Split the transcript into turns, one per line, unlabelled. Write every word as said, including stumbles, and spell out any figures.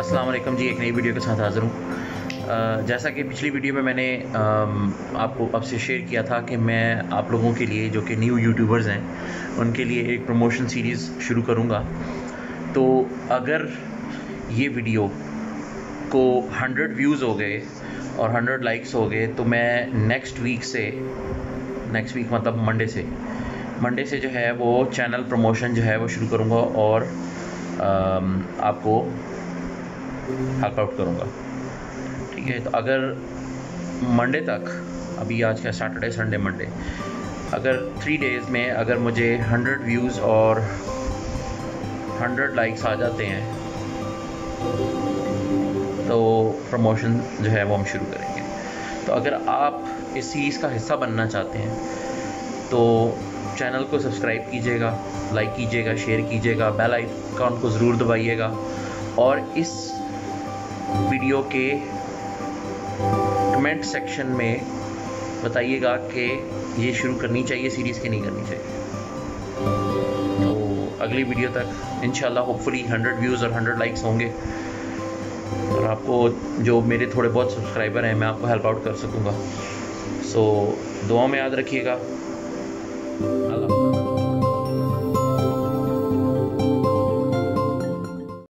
अस्सलाम वालेकुम जी, एक नई वीडियो के साथ हाज़िर हूँ। जैसा कि पिछली वीडियो में मैंने आपको आपसे शेयर किया था कि मैं आप लोगों के लिए जो कि न्यू यूट्यूबर्स हैं उनके लिए एक प्रमोशन सीरीज़ शुरू करूँगा। तो अगर ये वीडियो को हंड्रेड व्यूज़ हो गए और हंड्रेड लाइक्स हो गए तो मैं नेक्स्ट वीक से नेक्स्ट वीक मतलब मंडे से मंडे से जो है वो चैनल प्रमोशन जो है वो शुरू करूँगा और आपको हेल्प आउट करूँगा। ठीक है, तो अगर मंडे तक, अभी आज का सैटरडे संडे मंडे, अगर थ्री डेज़ में अगर मुझे हंड्रेड व्यूज़ और हंड्रेड लाइक्स आ जाते हैं तो प्रमोशन जो है वो हम शुरू करेंगे। तो अगर आप इस सीरीज़ का हिस्सा बनना चाहते हैं तो चैनल को सब्सक्राइब कीजिएगा, लाइक कीजिएगा, शेयर कीजिएगा, बेल आइकन को ज़रूर दबाइएगा और इस वीडियो के कमेंट सेक्शन में बताइएगा कि ये शुरू करनी चाहिए सीरीज़ की नहीं करनी चाहिए। तो अगली वीडियो तक इंशाल्लाह होपफुली हंड्रेड व्यूज़ और हंड्रेड लाइक्स होंगे और आपको जो मेरे थोड़े बहुत सब्सक्राइबर हैं मैं आपको हेल्प आउट कर सकूँगा। सो दुआ में याद रखिएगा।